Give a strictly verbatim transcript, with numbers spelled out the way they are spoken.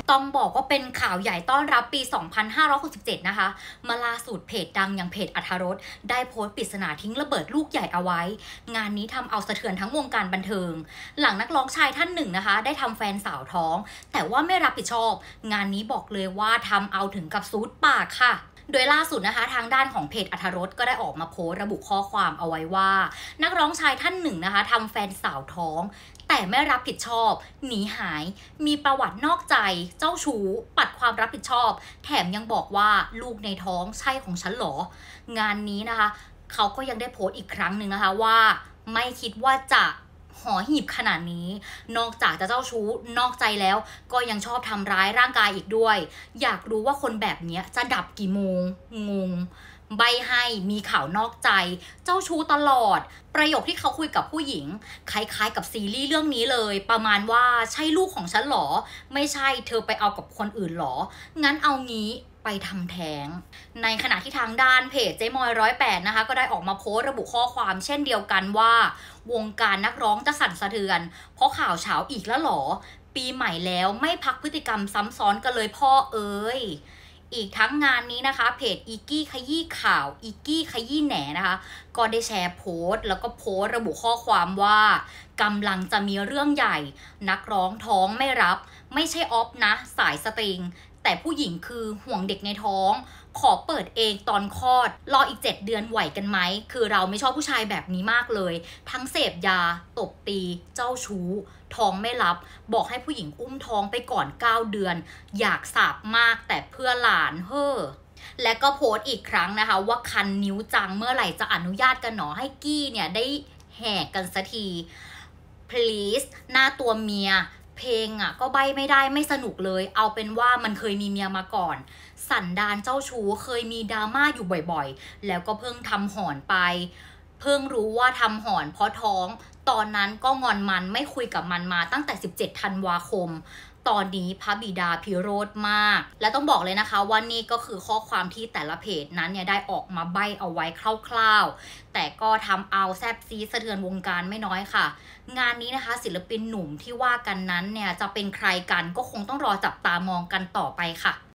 ต้องบอกว่าเป็นข่าวใหญ่ต้อนรับปี สองพันห้าร้อยหกสิบเจ็ด นะคะมาล่าสุดเพจดังอย่างเพจอรรถรสได้โพสต์ปริศนาทิ้งระเบิดลูกใหญ่เอาไว้งานนี้ทำเอาสะเทือนทั้งวงการบันเทิงหลังนักร้องชายท่านหนึ่งนะคะได้ทำแฟนสาวท้องแต่ว่าไม่รับผิดชอบงานนี้บอกเลยว่าทำเอาถึงกับซูดปากค่ะโดยล่าสุดนะคะทางด้านของเพจอรรถรสก็ได้ออกมาโพสต์ระบุข้อความเอาไว้ว่านักร้องชายท่านหนึ่งนะคะทำแฟนสาวท้องแต่ไม่รับผิดชอบหนีหายมีประวัตินอกใจเจ้าชู้ปัดความรับผิดชอบแถมยังบอกว่าลูกในท้องใช่ของฉันหรองานนี้นะคะเขาก็ยังได้โพสต์อีกครั้งหนึ่งนะคะว่าไม่คิดว่าจะหอหีบขนาดนี้นอกจากจะเจ้าชู้นอกใจแล้วก็ยังชอบทำร้ายร่างกายอีกด้วยอยากรู้ว่าคนแบบนี้จะดับกี่โมงงงใบให้มีข่าวนอกใจเจ้าชู้ตลอดประโยคที่เขาคุยกับผู้หญิงคล้ายๆกับซีรีส์เรื่องนี้เลยประมาณว่าใช่ลูกของฉันหรอไม่ใช่เธอไปเอากับคนอื่นหรองั้นเอางี้ไปทำแท้งในขณะที่ทางด้านเพจเจ๊มอยร้อยแปดนะคะก็ได้ออกมาโพสต์ระบุข้อความเช่นเดียวกันว่าวงการนักร้องจะสั่นสะเทือนเพราะข่าวเช้าอีกแล้วหรอปีใหม่แล้วไม่พักพฤติกรรมซ้ำซ้อนกันเลยพ่อเอ้ยอีกทั้งงานนี้นะคะเพจอีกี้ขยี้ข่าวอีกี้ขยี้แหนนะคะก็ได้แชร์โพสต์แล้วก็โพสต์ระบุข้อความว่ากำลังจะมีเรื่องใหญ่นักร้องท้องไม่รับไม่ใช่ออฟนะสายสตริงแต่ผู้หญิงคือห่วงเด็กในท้องขอเปิดเองตอนคลอดรออีกเจ็ดเดือนไหวกันไหมคือเราไม่ชอบผู้ชายแบบนี้มากเลยทั้งเสพยาตบตีเจ้าชู้ท้องไม่รับบอกให้ผู้หญิงอุ้มท้องไปก่อนเก้าเดือนอยากสาบมากแต่เพื่อหลานเฮ้อและก็โพสต์อีกครั้งนะคะว่าคันนิ้วจังเมื่อไหร่จะอนุญาตกันหนอให้กี้เนี่ยได้แหกกันสักที please หน้าตัวเมียเพลงอ่ะก็ใบไม่ได้ไม่สนุกเลยเอาเป็นว่ามันเคยมีเมียมาก่อนสันดานเจ้าชู้เคยมีดราม่าอยู่บ่อยๆแล้วก็เพิ่งทำหอนไปเพิ่งรู้ว่าทำหอนเพราะท้องตอนนั้นก็งอนมันไม่คุยกับมันมาตั้งแต่สิบเจ็ดธันวาคมตอนนี้พระบิดาพิโรธมากและต้องบอกเลยนะคะว่านี่ก็คือข้อความที่แต่ละเพจนั้นเนี่ยได้ออกมาใบ้เอาไว้คร่าวๆแต่ก็ทำเอาแซบซีสะเทือนวงการไม่น้อยค่ะงานนี้นะคะศิลปินหนุ่มที่ว่ากันนั้นเนี่ยจะเป็นใครกันก็คงต้องรอจับตามองกันต่อไปค่ะ